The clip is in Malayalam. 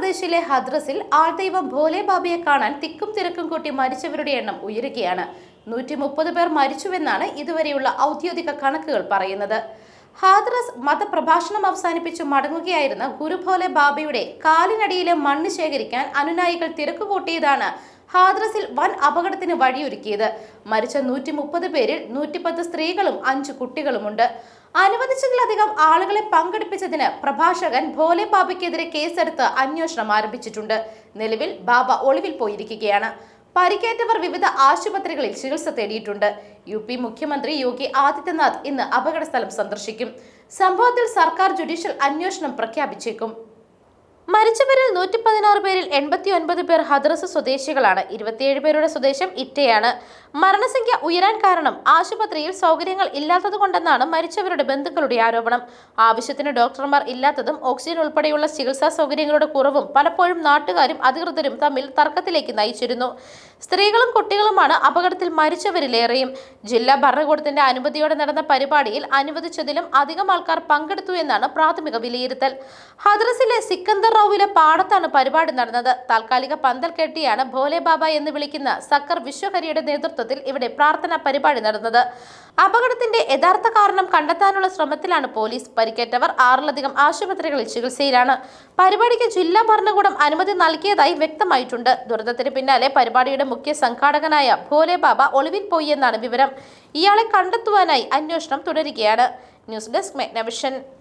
ഉത്തർപ്രദേശിലെ ഹദ്രസിൽ ആൾദൈവം ഭോലെ ബാബയെ കാണാൻ തിക്കും തിരക്കും കൂട്ടി മരിച്ചവരുടെ എണ്ണം ഉയരുകയാണ്. 130 പേർ മരിച്ചുവെന്നാണ് ഇതുവരെയുള്ള ഔദ്യോഗിക കണക്കുകൾ പറയുന്നത്. ഹാദ്രസ് മതപ്രഭാഷണം അവസാനിപ്പിച്ചു മടങ്ങുകയായിരുന്ന ഗുരു ഭോലെ ബാബയുടെ കാലിനടിയിലെ മണ്ണ് ശേഖരിക്കാൻ അനുനായികൾ തിരക്കുകൂട്ടിയതാണ് ഹാദ്രസിൽ വൻ അപകടത്തിന് വഴിയൊരുക്കിയത്. മരിച്ച 130 പേരിൽ 110 സ്ത്രീകളും 5 കുട്ടികളുമുണ്ട്. അനുവദിച്ചതിലധികം ആളുകളെ പങ്കെടുപ്പിച്ചതിന് പ്രഭാഷകൻ ഭോലെ ബാബയ്ക്കെതിരെ കേസെടുത്ത് അന്വേഷണം ആരംഭിച്ചിട്ടുണ്ട്. നിലവിൽ ബാബ ഒളിവിൽ പോയിരിക്കുകയാണ്. പരിക്കേറ്റവർ വിവിധ ആശുപത്രികളിൽ ചികിത്സ തേടിയിട്ടുണ്ട്. UP മുഖ്യമന്ത്രി യോഗി ആദിത്യനാഥ് ഇന്ന് അപകട സ്ഥലം സന്ദർശിക്കും. സംഭവത്തിൽ സർക്കാർ ജുഡീഷ്യൽ അന്വേഷണം പ്രഖ്യാപിച്ചേക്കും. മരിച്ചവരിൽ 116 പേരിൽ 89 പേർ ഹദ്രസ് സ്വദേശികളാണ്. 27 പേരുടെ സ്വദേശം ഇറ്റയാണ്. മരണസംഖ്യ ഉയരാൻ കാരണം ആശുപത്രിയിൽ സൗകര്യങ്ങൾ ഇല്ലാത്തതുകൊണ്ടെന്നാണ് മരിച്ചവരുടെ ബന്ധുക്കളുടെ ആരോപണം. ആവശ്യത്തിന് ഡോക്ടർമാർ ഇല്ലാത്തതും ഓക്സിജൻ ഉൾപ്പെടെയുള്ള ചികിത്സാ സൗകര്യങ്ങളുടെ കുറവും പലപ്പോഴും നാട്ടുകാരും അധികൃതരും തമ്മിൽ തർക്കത്തിലേക്ക് നയിച്ചിരുന്നു. സ്ത്രീകളും കുട്ടികളുമാണ് അപകടത്തിൽ മരിച്ചവരിലേറെയും. ജില്ലാ ഭരണകൂടത്തിന്റെ അനുമതിയോടെ നടന്ന പരിപാടിയിൽ അനുവദിച്ചതിലും അധികം ആൾക്കാർ പങ്കെടുത്തു എന്നാണ് പ്രാഥമിക വിലയിരുത്തൽ. ഹദ്രസിലെ സിക്കന്ദർ റാവുവിലെ പാടത്താണ് പരിപാടി നടന്നത്. താൽക്കാലിക പന്തൽ കെട്ടിയാണ് ഭോലെ ബാബ എന്ന് വിളിക്കുന്ന സക്കർ വിശ്വഹരിയുടെ നേതൃത്വത്തിൽ ഇവിടെ പ്രാർത്ഥനാ പരിപാടി നടന്നത്. അപകടത്തിന്റെ യഥാർത്ഥ കാരണം കണ്ടെത്താനുള്ള ശ്രമത്തിലാണ് പോലീസ്. പരിക്കേറ്റവർ 6ലധികം ആശുപത്രികളിൽ ചികിത്സയിലാണ്. പരിപാടിക്ക് ജില്ലാ ഭരണകൂടം അനുമതി നൽകിയതായി വ്യക്തമായിട്ടുണ്ട്. ദുരന്തത്തിന് പിന്നാലെ പരിപാടിയുടെ മുഖ്യ സംഘാടകനായ ഭോലെ ബാബ ഒളിവിൽ പോയി എന്നാണ് വിവരം. ഇയാളെ കണ്ടെത്തുവാനായി അന്വേഷണം തുടരുകയാണ്. News desk മെഗ്നവിഷൻ.